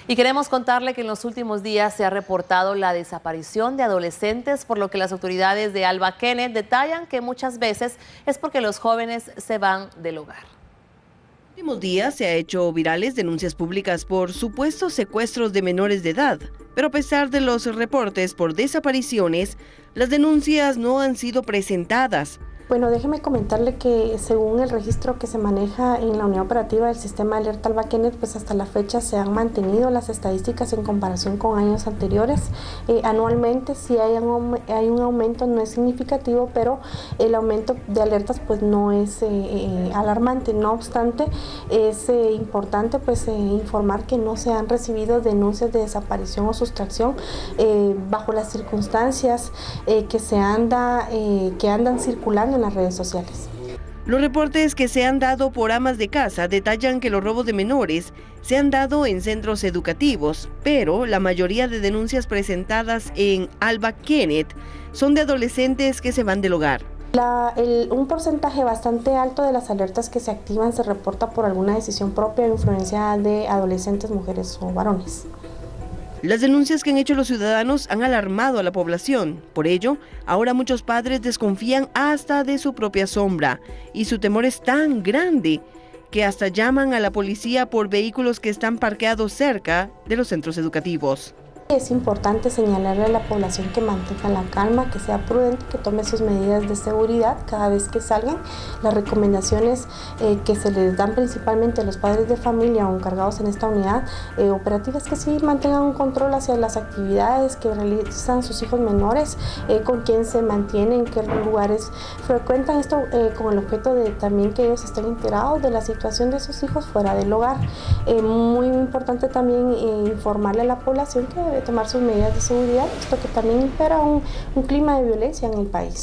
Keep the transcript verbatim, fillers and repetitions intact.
Y queremos contarle que en los últimos días se ha reportado la desaparición de adolescentes, por lo que las autoridades de Alba Kenneth detallan que muchas veces es porque los jóvenes se van del hogar. En los últimos días se ha hecho virales denuncias públicas por supuestos secuestros de menores de edad, pero a pesar de los reportes por desapariciones, las denuncias no han sido presentadas. Bueno, déjeme comentarle que según el registro que se maneja en la unidad operativa del sistema Alerta Alba Kenneth, pues hasta la fecha se han mantenido las estadísticas en comparación con años anteriores. Eh, anualmente sí hay un, hay un aumento, no es significativo, pero el aumento de alertas pues no es eh, eh, alarmante. No obstante, es eh, importante pues eh, informar que no se han recibido denuncias de desaparición o sustracción eh, bajo las circunstancias eh, que se anda, eh, que andan circulando en las redes sociales. Los reportes que se han dado por amas de casa detallan que los robos de menores se han dado en centros educativos, pero la mayoría de denuncias presentadas en Alba Kenneth son de adolescentes que se van del hogar. La, el, un porcentaje bastante alto de las alertas que se activan se reporta por alguna decisión propia o influencia de adolescentes, mujeres o varones. Las denuncias que han hecho los ciudadanos han alarmado a la población. Por ello, ahora muchos padres desconfían hasta de su propia sombra y su temor es tan grande que hasta llaman a la policía por vehículos que están parqueados cerca de los centros educativos. Es importante señalarle a la población que mantenga la calma, que sea prudente, que tome sus medidas de seguridad cada vez que salgan. Las recomendaciones eh, que se les dan principalmente a los padres de familia o encargados en esta unidad eh, operativa es que sí mantengan un control hacia las actividades que realizan sus hijos menores, eh, con quién se mantienen, qué lugares frecuentan, esto eh, con el objeto de también que ellos estén enterados de la situación de sus hijos fuera del hogar. Eh, muy importante también eh, informarle a la población que debe tomar sus medidas de seguridad, puesto que también impera un, un clima de violencia en el país.